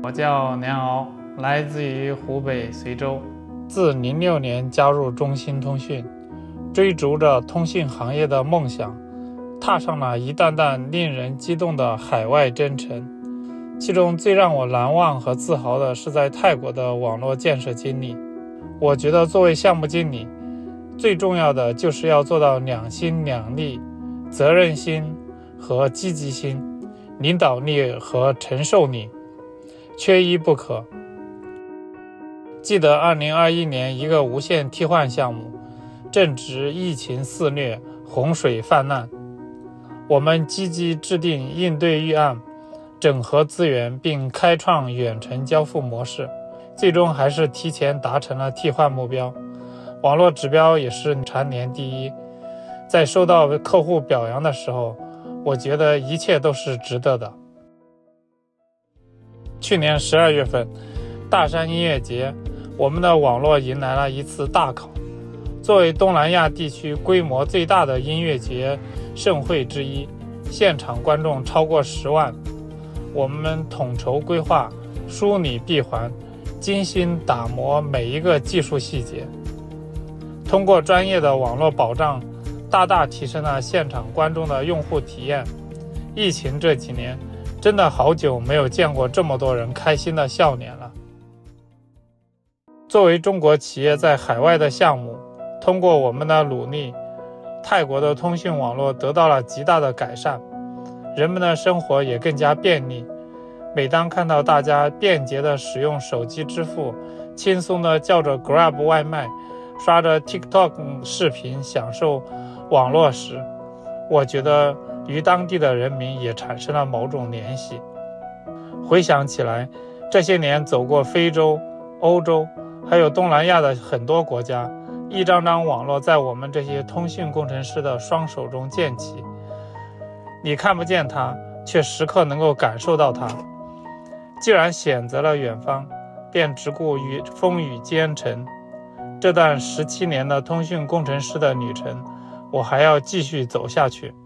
我叫梁敖，来自于湖北随州。自06年加入中兴通讯，追逐着通讯行业的梦想，踏上了一段段令人激动的海外征程。其中最让我难忘和自豪的是在泰国的网络建设经历。我觉得作为项目经理，最重要的就是要做到两心两力，责任心和积极心，领导力和承受力，缺一不可。记得2021年一个无线替换项目，正值疫情肆虐，洪水泛滥，我们积极制定应对预案，整合资源，并开创远程交付模式，最终还是提前达成了替换目标，网络指标也是蝉联第一。在收到客户表扬的时候，我觉得一切都是值得的。去年12月份，大山音乐节，我们的网络迎来了一次大考。作为东南亚地区规模最大的音乐节盛会之一，现场观众超过10万。我们统筹规划，梳理闭环，精心打磨每一个技术细节，通过专业的网络保障，大大提升了现场观众的用户体验。疫情这几年，真的好久没有见过这么多人开心的笑脸了。作为中国企业在海外的项目，通过我们的努力，泰国的通讯网络得到了极大的改善，人们的生活也更加便利。每当看到大家便捷地使用手机支付，轻松地叫着 Grab 外卖，刷着 TikTok 视频享受网络时，我觉得与当地的人民也产生了某种联系。回想起来，这些年走过非洲、欧洲还有东南亚的很多国家，一张张网络在我们这些通讯工程师的双手中建起，你看不见它，却时刻能够感受到它。既然选择了远方，便只顾于风雨兼程。这段17年的通讯工程师的旅程，我还要继续走下去。